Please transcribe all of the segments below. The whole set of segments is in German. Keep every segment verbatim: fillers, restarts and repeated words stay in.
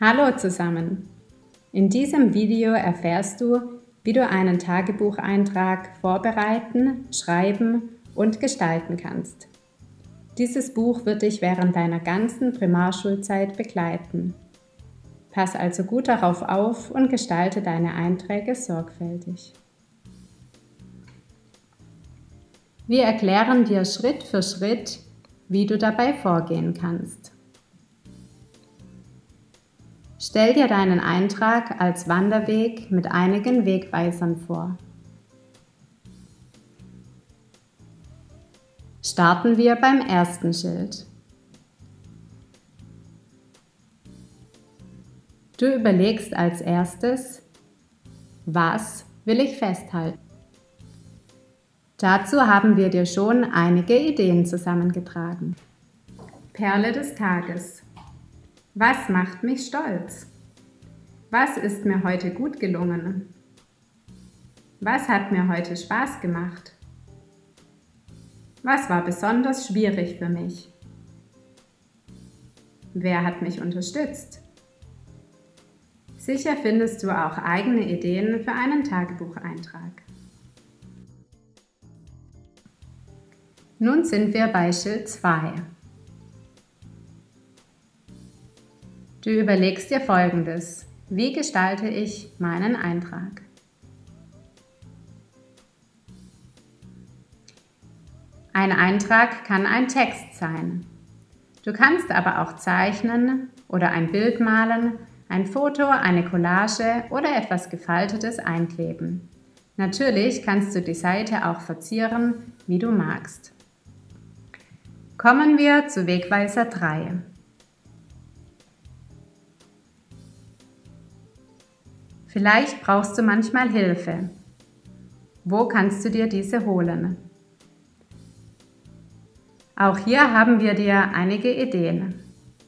Hallo zusammen! In diesem Video erfährst du, wie du einen Tagebucheintrag vorbereiten, schreiben und gestalten kannst. Dieses Buch wird dich während deiner ganzen Primarschulzeit begleiten. Pass also gut darauf auf und gestalte deine Einträge sorgfältig. Wir erklären dir Schritt für Schritt, wie du dabei vorgehen kannst. Stell dir deinen Eintrag als Wanderweg mit einigen Wegweisern vor. Starten wir beim ersten Schild. Du überlegst als erstes, was will ich festhalten? Dazu haben wir dir schon einige Ideen zusammengetragen. Perle des Tages. Was macht mich stolz? Was ist mir heute gut gelungen? Was hat mir heute Spaß gemacht? Was war besonders schwierig für mich? Wer hat mich unterstützt? Sicher findest du auch eigene Ideen für einen Tagebucheintrag. Nun sind wir bei Schild zwei. Du überlegst dir Folgendes: Wie gestalte ich meinen Eintrag? Ein Eintrag kann ein Text sein. Du kannst aber auch zeichnen oder ein Bild malen, ein Foto, eine Collage oder etwas Gefaltetes einkleben. Natürlich kannst du die Seite auch verzieren, wie du magst. Kommen wir zu Wegweiser drei. Vielleicht brauchst du manchmal Hilfe. Wo kannst du dir diese holen? Auch hier haben wir dir einige Ideen.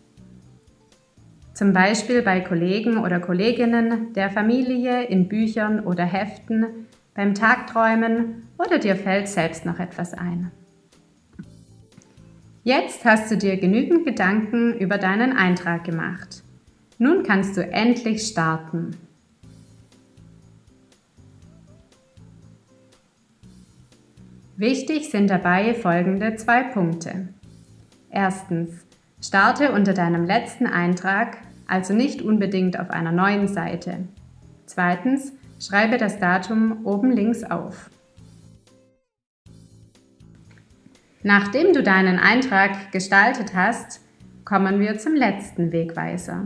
Zum Beispiel bei Kollegen oder Kolleginnen, der Familie, in Büchern oder Heften, beim Tagträumen oder dir fällt selbst noch etwas ein. Jetzt hast du dir genügend Gedanken über deinen Eintrag gemacht. Nun kannst du endlich starten. Wichtig sind dabei folgende zwei Punkte. Erstens, starte unter deinem letzten Eintrag, also nicht unbedingt auf einer neuen Seite. Zweitens, schreibe das Datum oben links auf. Nachdem du deinen Eintrag gestaltet hast, kommen wir zum letzten Wegweiser.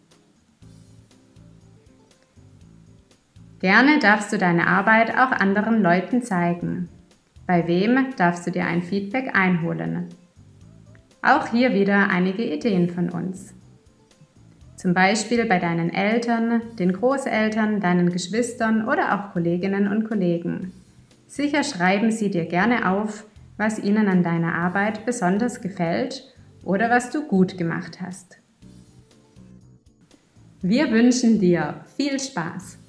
Gerne darfst du deine Arbeit auch anderen Leuten zeigen. Bei wem darfst du dir ein Feedback einholen? Auch hier wieder einige Ideen von uns. Zum Beispiel bei deinen Eltern, den Großeltern, deinen Geschwistern oder auch Kolleginnen und Kollegen. Sicher schreiben sie dir gerne auf, was ihnen an deiner Arbeit besonders gefällt oder was du gut gemacht hast. Wir wünschen dir viel Spaß!